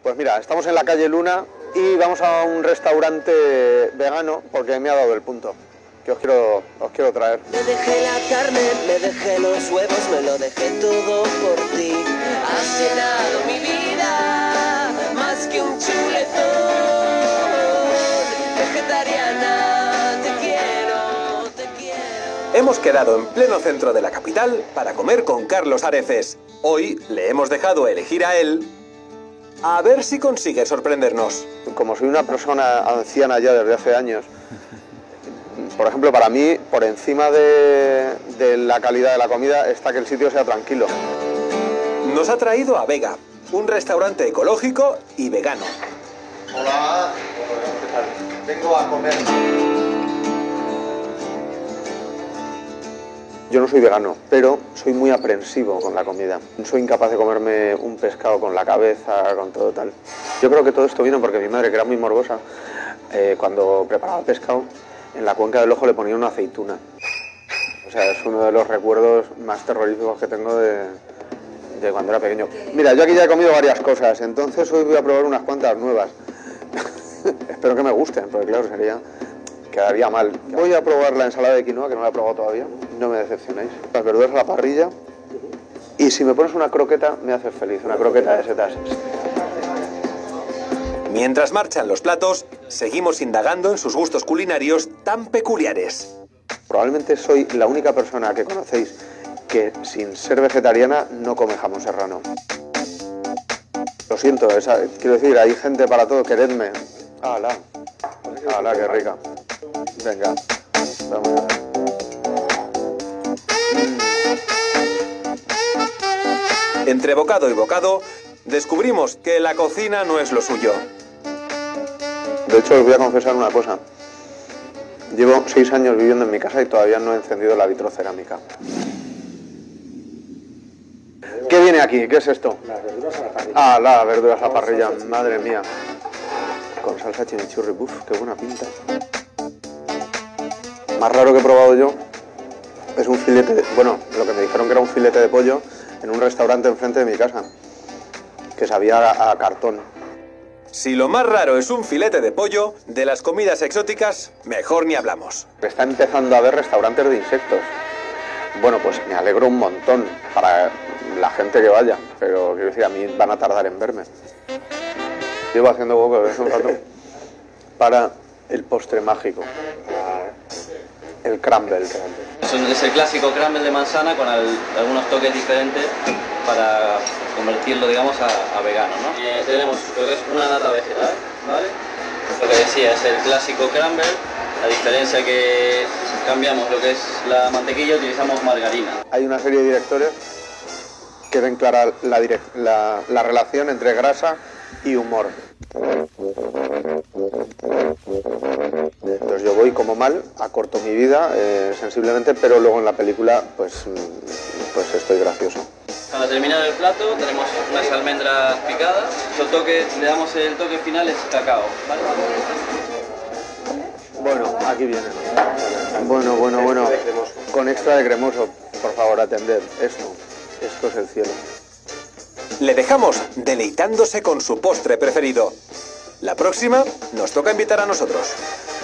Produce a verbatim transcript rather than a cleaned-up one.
Pues mira, estamos en la calle Luna y vamos a un restaurante vegano porque me ha dado el punto que os quiero, os quiero traer. Me dejé la carne, me dejé los huevos, me lo dejé todo por ti. Has llenado mi vida más que un chuletón. Vegetariana, te quiero, te quiero. Hemos quedado en pleno centro de la capital para comer con Carlos Areces. Hoy le hemos dejado elegir a él. A ver si consigue sorprendernos. Como soy una persona anciana ya desde hace años, por ejemplo, para mí, por encima de, de la calidad de la comida, está que el sitio sea tranquilo. Nos ha traído a Vega, un restaurante ecológico y vegano. Hola, ¿qué tal? Vengo a comer. Yo no soy vegano, pero soy muy aprensivo con la comida. Soy incapaz de comerme un pescado con la cabeza, con todo tal. Yo creo que todo esto vino porque mi madre, que era muy morbosa, eh, cuando preparaba el pescado, en la cuenca del ojo le ponía una aceituna. O sea, es uno de los recuerdos más terroríficos que tengo de, de cuando era pequeño. Mira, yo aquí ya he comido varias cosas, entonces hoy voy a probar unas cuantas nuevas. Espero que me gusten, porque claro, sería... quedaría mal. Voy a probar la ensalada de quinoa, que no la he probado todavía. No me decepcionéis. Las verduras a la parrilla. Y si me pones una croqueta, me haces feliz. Una croqueta de setas. Mientras marchan los platos, seguimos indagando en sus gustos culinarios tan peculiares. Probablemente soy la única persona que conocéis que, sin ser vegetariana, no come jamón serrano. Lo siento, esa, quiero decir, hay gente para todo, queredme. ¡Hala! ¡Hala, qué rica! Venga, vamos a ver. Entre bocado y bocado, descubrimos que la cocina no es lo suyo. De hecho, os voy a confesar una cosa. Llevo seis años viviendo en mi casa y todavía no he encendido la vitrocerámica. ¿Qué viene aquí? ¿Qué es esto? Las verduras a la parrilla. Ah, las verduras a la parrilla, madre mía. Con salsa chimichurri, uff, qué buena pinta. Más raro que he probado yo es un filete de... Bueno, lo que me dijeron que era un filete de pollo en un restaurante enfrente de mi casa, que sabía a, a cartón. Si lo más raro es un filete de pollo, de las comidas exóticas, mejor ni hablamos. Está empezando a haber restaurantes de insectos. Bueno, pues me alegro un montón para la gente que vaya, pero quiero decir, a mí van a tardar en verme. Llevo haciendo poco de eso un rato para el postre mágico, el crumble. Es el clásico crumble de manzana con al, algunos toques diferentes para convertirlo, digamos, a, a vegano, ¿no? Y, eh, tenemos lo que es una nata vegetal, ¿vale? Lo que decía es el clásico crumble, la diferencia que cambiamos lo que es la mantequilla, utilizamos margarina. Hay una serie de directores que ven clara la, direct, la, la relación entre grasa y humor. Entonces yo voy como mal, acorto mi vida eh, sensiblemente, pero luego en la película pues, pues estoy gracioso. Para terminar el plato tenemos unas almendras picadas. El toque, le damos el toque final es cacao, ¿vale? Bueno, aquí viene. Bueno, bueno, bueno. Con extra de cremoso, por favor, atended. Esto, esto es el cielo. Le dejamos deleitándose con su postre preferido. La próxima nos toca invitar a nosotros.